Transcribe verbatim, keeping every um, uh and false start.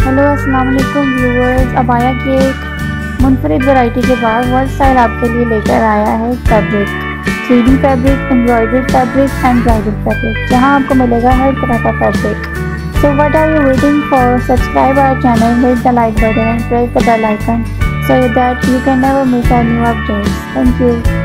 हेलो अस्सलाम वालेकुम viewers. Abaya की एक मुनफरिद वैरायटी के बाद वर्ल्ड स्टाइल आपके लिए लेकर आया है fabric, three D fabric, embroidered fabric and bridal fabric, जहां आपको मिलेगा हर तरह का fabric. So what are you waiting for? Subscribe our channel, hit the like button and press the bell icon so that you can never miss our new updates. Thank you.